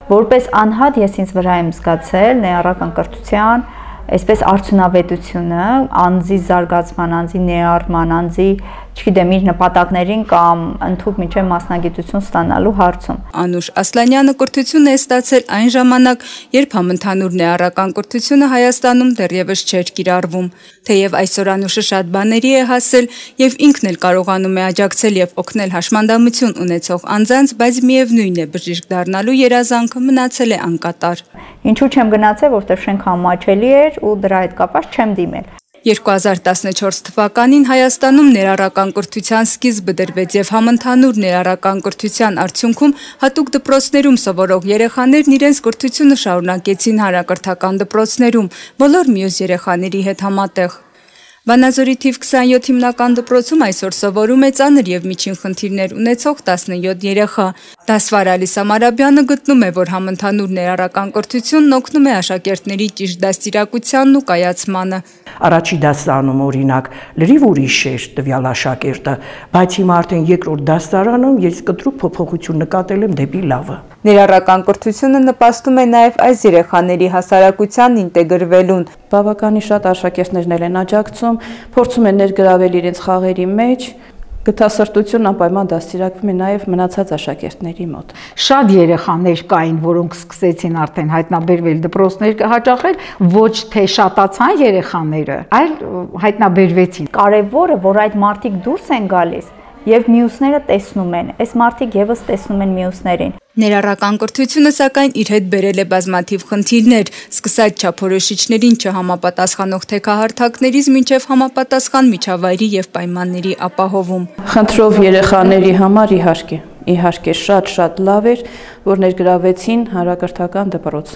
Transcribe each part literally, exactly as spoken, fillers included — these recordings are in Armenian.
Որպես անհատ ես ինձ վրա եմ զգացել ներառական կրթության, այսպես արդյունավետությունը, անձի զարգացման, անձի ներառման, անձի, չգիտեմ, իր նպատակներին կամ ընդհանուր միջև մասնագիտություն ստանալու հարցում։ Անուշ Ասլանյանը կրթություն է ստացել այն ժամանակ, երբ համընդհանուր ներառական կրթությունը Հայաստանում դեռևս չէր կիրառվում, թեև այսօր Անուշը շատ բաների է հասել եւ ինքն էլ կարողանում է աջակցել եւ օգնել հաշմանդամություն ունեցող անձանց, բայց միևնույն է բժիշկ դառնալու երազանքը մնացել է անկատար։ Ինչու չեմ գնացել, որտեղ շենք համաչելի էր ու դրա հետ կապված չեմ դիմել։ երկու հազար տասնչորս թվականին Հայաստանում ներառական կրթության սկիզբը դրվեց եւ համընդհանուր ներառական կրթության արդյունքում հատուկ դպրոցներում սովորող երեխաներն իրենց կրթությունը շարունակեցին հանրակրթական դպրոցներում, բոլոր մյուս երեխաների հետ համատեղ։ Վանաձորի թիվ քսանյոթ հիմնական դպրոցում այսօր սովորում է ծանր եւ միջին խնդիրներ ունեցող տասնյոթ երեխա։ Դասվար Ալիս Ամարաբյանը գտնում է, որ համընդհանուր ներառական կրթությունն օգնում է աշակերտների ճիշտ դաստիարակությանն ու կայացմանը։ Առաջի դասարանում օրինակ լրիվ ուրիշ էր տվյալ աշակերտը, բայց հիմա արդեն երկրորդ դասարանում ես կտրուկ փոփոխություն նկատել եմ դեպի լավը։ Ներառական կրթությունը նպաստում է նաև այս երեխաների հասարակության ինտեգրվելուն։ Բավականին շատ աշակերտներն են աջակցում, փորձում են ներգրավել իրենց խաղերի մեջ, գթասրտություն անպայման դաստիարակվում է նաև մնացած աշակերտների մոտ։ Շատ երեխաներ կային, որոնք սկսեցին արդեն հայտնաբերվել դպրոցներ հաճախել, ոչ թե շատացան երեխաները, այլ հայտնաբերվեցին։ Կարևորը, որ այդ մարդիկ դուրս են գալիս եւ մյուսները տեսնում են, այս մարդիկ եւս տեսնում են մյուսներին։ Ներառական կրթությունը սակայն իր հետ բերել է բազմաթիվ խնդիրներ, սկսած չափորոշիչներին չհամապատասխանող թեքահարթակներից մինչև համապատասխան միջավայրի եւ պայմանների ապահովում։ Խնդրով երեխաների համար իհարկե, իհարկե շատ-շատ լավ էր, որ ներգրավեցին հանրակրթական դպրոց։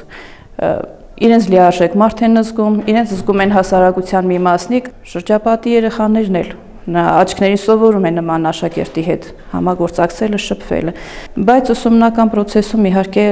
Իրենց լիարժեք մարդ են զգում, իրենց զգում են հասարակության մի մասնիկ, շրջապատի երեխաներն էլ։ Նա աչքներին սովորում է նման աշակերտի հետ համագործակցելը, շփվելը, բայց ուսումնական process-ում իհարկե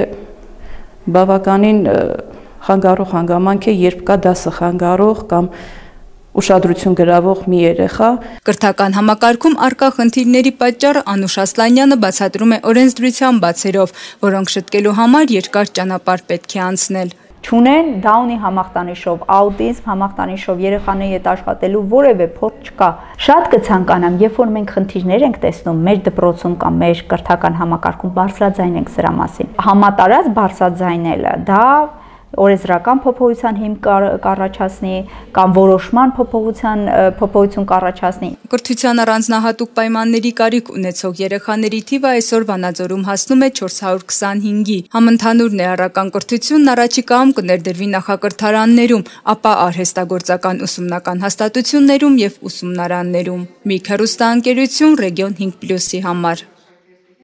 բավականին խանգարող հանգամանք է, երբ կա դասը խանգարող կամ ուշադրություն գրավող մի երեխա։ Կրթական համակարգում առկա խնդիրների պատճառը Անուշ Ասլանյանը բացատրում է օրենսդրության բացերով, որոնք շտկելու համար երկար ճանապարհ պետք է անցնել։ Չունեն Դաունի համախտանիշով, աուտիզմ համախտանիշով երեխաների հետ աշխատելու որևէ փորձ չկա։ Շատ կցանկանամ, երբ որ մենք խնդիրներ ենք տեսնում մեր դպրոցում կամ մեր կրթական համակարգում, բարձրաձայն ենք սրա մասին։ Համատարած բարձրաձայնելը դա օրենսդրական փոփոխության հիմք կառաջացնի կամ որոշման փոփոխության փոփոխություն կառաջացնի։ Կրթության առանձնահատուկ պայմանների կարիք ունեցող երեխաների թիվը այսօր Վանաձորում հասնում է չորս հարյուր քսանհինգի։ Համընդհանուր ներառական կրթությունն առաջիկայում կներդրվի նախակրթարաններում, ապա արհեստագործական ուսումնական հաստատություններում եւ ուսումնարաններում։ Մի հեռուստաընկերություն Ռեգիոն հինգ պլյուսի համար։